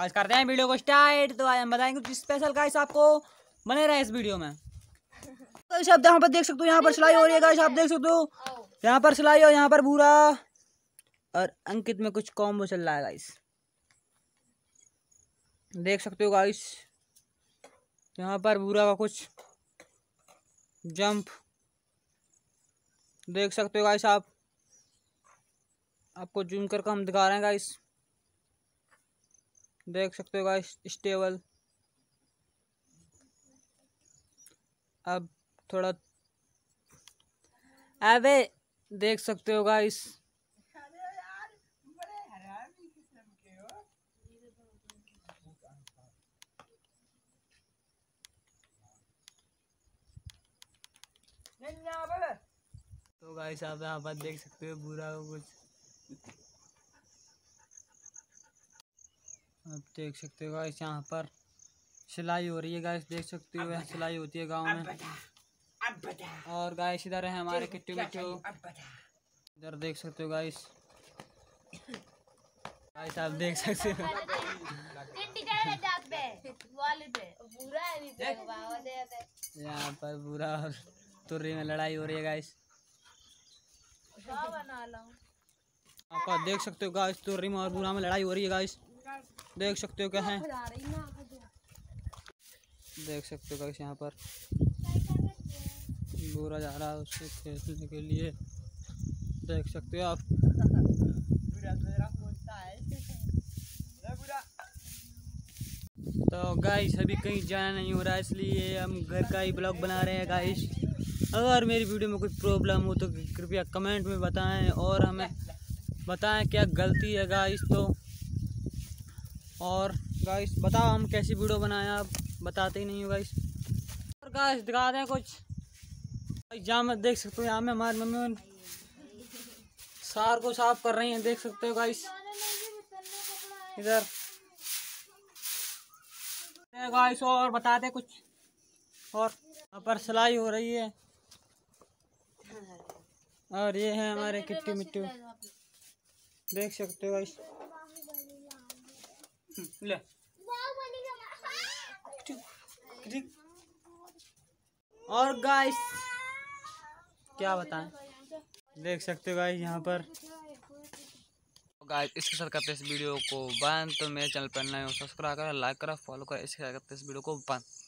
Guys करते हैं video को स्टार्ट। तो आज हम बताएंगे कुछ स्पेशल गाइस, आपको बने रहे इस वीडियो में। गाइस आप यहाँ पर देख सकते हो, यहाँ पर सिलाई हो रही है गाइस, आप देख सकते हो यहाँ पर सिलाई और यहाँ पर भूरा और अंकित में कुछ कॉम्बो चल रहा है गाइस, देख सकते हो गाइस। यहाँ पर भूरा का कुछ जंप देख सकते हो गाइस, आपको जूम करके हम दिखा रहे हैं गाइस, देख सकते हो गाइस। स्टेबल अब थोड़ा अबे देख सकते हो गाइस। तो गाइस आप यहाँ पर देख सकते हो बुरा कुछ, आप देख सकते हो गाइस यहाँ पर सिलाई हो रही है गाइस, देख सकते हो सिलाई होती है गांव में। और गाइस इधर है हमारे किट्टू मिट्टू, इधर देख सकते हो गाइस। गाइस आप देख सकते हो यहाँ पर बुरा और तुर्री में लड़ाई हो रही है गाइस, आप देख सकते हो गाइस। तुर्री में और बुरा में लड़ाई हो रही है गाइस, देख सकते हो क्या है, देख सकते हो गाइस। यहाँ पर बुरा जा रहा है उससे खेलने के लिए, देख सकते हो आप। तो गाइस अभी कहीं जाना नहीं हो रहा है, इसलिए हम घर का ही ब्लॉग बना रहे हैं गाइस। अगर मेरी वीडियो में कुछ प्रॉब्लम हो तो कृपया कमेंट में बताएं और हमें बताएं क्या गलती है गाइस। तो और गाइस बताओ हम कैसी वीडियो बनाएं, आप बताते ही नहीं हो गाइस। और गाइस दिखा दें कुछ, यहाँ में देख सकते हो, यहाँ में हमारी मम्मी सार को साफ कर रही हैं, देख सकते हो गाइस। इधर गाइस और बताते कुछ, और यहाँ पर सिलाई हो रही है और ये है हमारे किट्टू मिट्टू, देख सकते हो गाइस। ले और गाइस क्या बताएं, देख सकते हो गाइस यहाँ पर। गाइस इसके साथ करते इस वीडियो को बंद। तो मेरे चैनल पर नए हो सब्सक्राइब करें, लाइक करें, फॉलो करें, इसके साथ करते इस वीडियो को बंद।